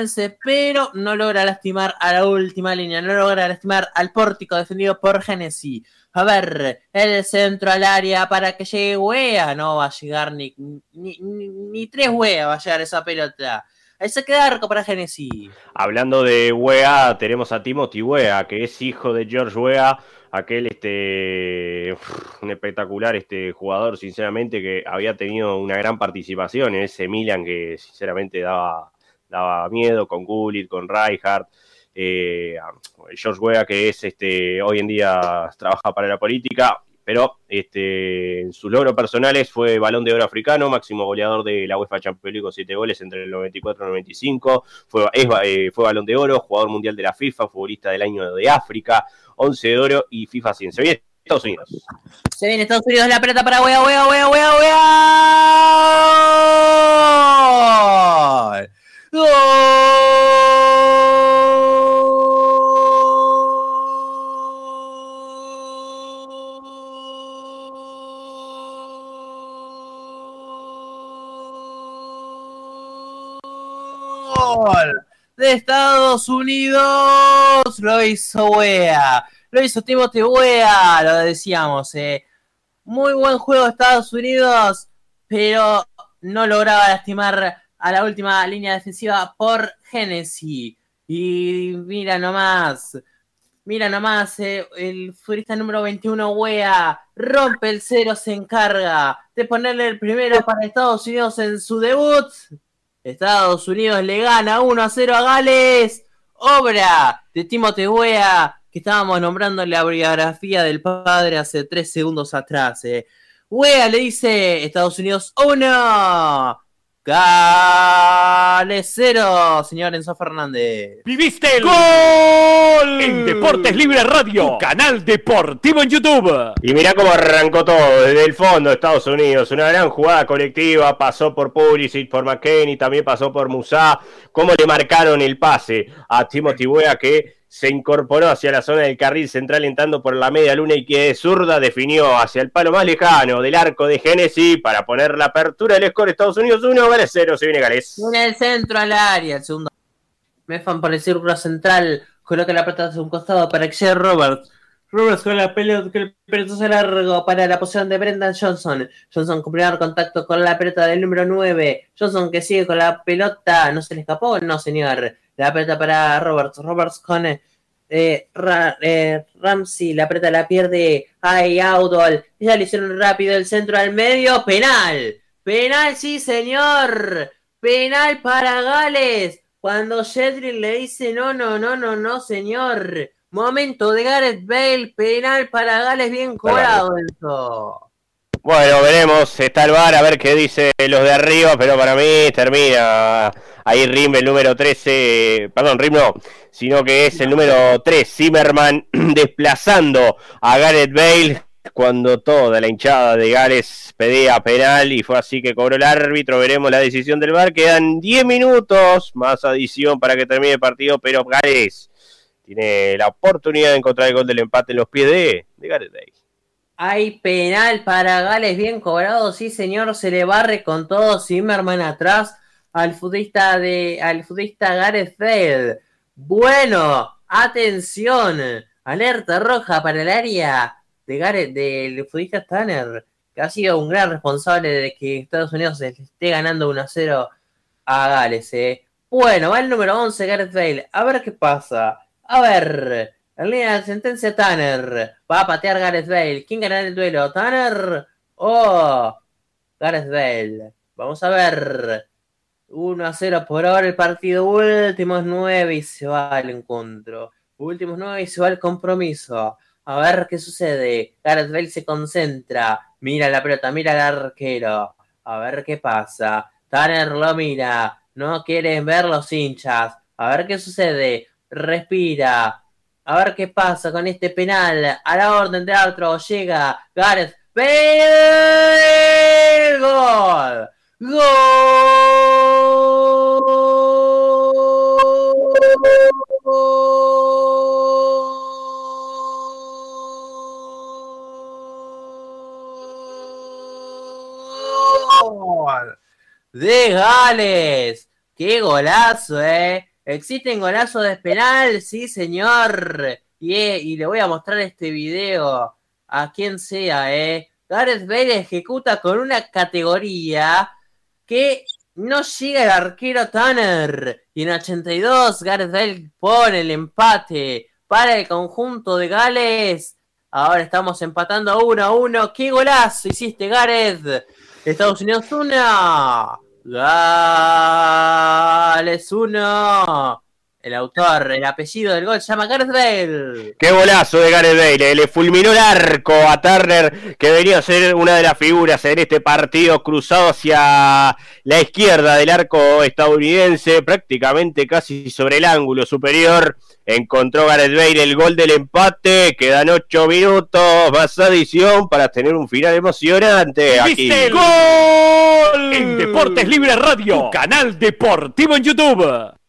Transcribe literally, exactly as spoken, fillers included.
estadounidense, pero no logra lastimar a la última línea, no logra lastimar al pórtico defendido por Hennessy. A ver, el centro al área para que llegue Weah, no va a llegar ni, ni, ni, ni tres Weah, va a llegar esa pelota. Ahí se queda arco para Hennessy. Hablando de Weah, tenemos a Timothy Weah, que es hijo de George Weah, aquel este un espectacular este jugador, sinceramente, que había tenido una gran participación en ese Milan que sinceramente daba, daba miedo con Gullit, con Rijkaard. Eh, George Weah, que es este hoy en día trabaja para la política, pero este, en sus logros personales fue Balón de Oro africano, máximo goleador de la UEFA Champions League con siete goles entre el noventa y cuatro y noventa y cinco, fue, es, eh, fue Balón de Oro, jugador mundial de la FIFA, futbolista del año de África, once de oro y FIFA cien. Se viene Estados Unidos. Se viene Estados Unidos, la pelota para Weah, Weah, Weah, Weah, Weah. ¡Gol! De Estados Unidos, lo hizo Weah, lo hizo Timothy Weah, lo decíamos, eh. Muy buen juego de Estados Unidos, pero no lograba lastimar a la última línea defensiva por Hennessy. Y mira nomás, mira nomás, eh, el futbolista número veintiuno, Weah, rompe el cero, se encarga de ponerle el primero para Estados Unidos en su debut. Estados Unidos le gana uno a cero a Gales. Obra de Timothy Weah, que estábamos nombrando la biografía del padre hace tres segundos atrás. Eh. Weah le dice Estados Unidos uno. Gales cero, señor Enzo Fernández. ¡Viviste el gol! En Deportes Libre Radio, tu canal deportivo en YouTube. Y mirá cómo arrancó todo, desde el fondo de Estados Unidos. Una gran jugada colectiva, pasó por Pulisic, por McKennie, también pasó por Musá. Cómo le marcaron el pase a Timothy Weah, que se incorporó hacia la zona del carril central entrando por la media luna y que de zurda definió hacia el palo más lejano del arco de Hennessy para poner la apertura del score. Estados Unidos uno, Gales cero, se viene Gales. Viene el centro al área, el segundo. Mefan por el círculo central, coloca la pelota hacia un costado para que llegue Roberts. Roberts con la pelota, que el pelotazo largo para la posición de Brendan Johnson. Johnson con primer contacto con la pelota del número nueve. Johnson que sigue con la pelota, ¿no se le escapó? No, señor. La pelota para Roberts. Roberts con eh, Ra, eh, Ramsey. La pelota la pierde. Ay, Audol. Ya le hicieron rápido el centro al medio. Penal. Penal, sí, señor. Penal para Gales. Cuando Shedrin le dice no, no, no, no, no, señor. Momento de Gareth Bale. Penal para Gales, bien cobrado eso. Bueno, veremos, está el V A R, a ver qué dice los de arriba, pero para mí termina ahí Rim, el número trece, perdón, Rim no, sino que es el número tres, Zimmerman, desplazando a Gareth Bale, cuando toda la hinchada de Gales pedía penal, y fue así que cobró el árbitro. Veremos la decisión del V A R, quedan diez minutos, más adición para que termine el partido, pero Gales tiene la oportunidad de encontrar el gol del empate en los pies de, de Gareth Bale. Hay penal para Gales, bien cobrado, sí señor, se le barre con todo Zimmerman atrás al futbolista de al futbolista Gareth Bale. Bueno, atención, alerta roja para el área de Gareth, del futbolista Tanner, que ha sido un gran responsable de que Estados Unidos esté ganando uno a cero a Gales. Eh. Bueno, va el número once, Gareth Bale, a ver qué pasa, a ver... En línea de sentencia, Tanner. Va a patear Gareth Bale. ¿Quién ganará el duelo? ¿Tanner o Gareth Bale? Vamos a ver. uno a cero por ahora el partido. Últimos nueve y se va el encuentro. Últimos nueve y se va el compromiso. A ver qué sucede. Gareth Bale se concentra. Mira la pelota, mira al arquero. A ver qué pasa. Tanner lo mira. No quieren ver los hinchas. A ver qué sucede. Respira. A ver qué pasa con este penal. A la orden de árbitro llega Gareth Bale. ¡Gol! ¡Gol! De Gales. ¡Qué golazo, eh! ¿Existen golazos de penal? Sí, señor. Y, eh, y le voy a mostrar este video a quien sea, ¿eh? Gareth Bale ejecuta con una categoría que no llega el arquero Tanner. Y en ochenta y dos, Gareth Bale pone el empate para el conjunto de Gales. Ahora estamos empatando uno a uno. ¡Qué golazo hiciste, Gareth! Estados Unidos uno. Gales uno. El autor, el apellido del gol se llama Gareth Bale. Qué golazo de Gareth Bale, le fulminó el arco a Turner, que debería ser una de las figuras en este partido, cruzado hacia la izquierda del arco estadounidense, prácticamente casi sobre el ángulo superior. Encontró Gareth Bale el gol del empate, quedan ocho minutos, más adición para tener un final emocionante. Aquí. ¿Viste el gol? En Deportes Libre Radio, tu canal deportivo en YouTube.